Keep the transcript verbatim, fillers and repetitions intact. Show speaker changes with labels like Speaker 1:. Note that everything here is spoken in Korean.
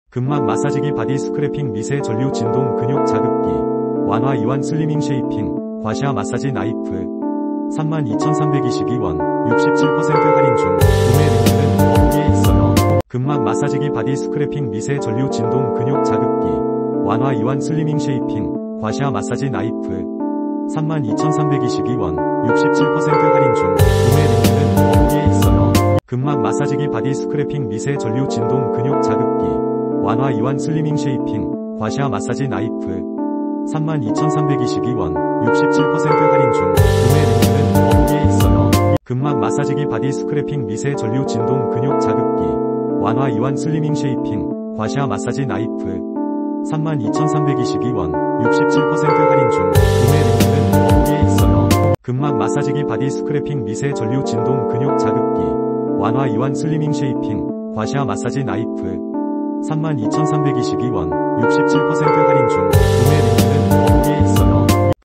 Speaker 1: 근막 마사지기 바디 스크래핑 미세 전류 진동 근육 자극기 완화 이완 슬리밍 쉐이핑 과시아 마사지 나이프 삼만 이천삼백이십이 원 육십칠 퍼센트 할인 중 구매 링크는 어디에 있어요. 근막 마사지기 바디 스크래핑 미세 전류 진동 근육 자극기 완화 이완 슬리밍 쉐이핑 과시아 마사지 나이프 삼만 이천삼백이십이 원 육십칠 퍼센트 할인 중 구매 링크는 어디에 있어요. 근막 마사지기 바디 스크래핑 미세 전류 진동 근육 자극기 완화 이완 슬리밍 쉐이핑 과시아 마사지 나이프 삼만 이천삼백이십이 원 육십칠 퍼센트 할인 중 구매 링크는 어디에 있어요. 근막 마사지기 바디 스크래핑 미세 전류 진동 근육 자극기 완화 이완 슬리밍 쉐이핑, 과시아 마사지 나이프, 삼만 이천삼백이십이 원, 육십칠 퍼센트 할인 중 구매 링크는 어디에 있어요. 근막 마사지기 바디 스크래핑 미세 전류 진동 근육 자극기 완화 이완 슬리밍 쉐이핑, 과시아 마사지 나이프, 삼만 이천삼백이십이 원, 육십칠 퍼센트 할인 중 구매 링크는 어디에 있어요. 근막 마사지기 바디 스크래핑 미세 전류 진동 근육 자극기 완화 이완 슬리밍 쉐이핑, 과시아 마사지 나이프, 삼만 이천삼백이십이 원, 육십칠 퍼센트 할인 중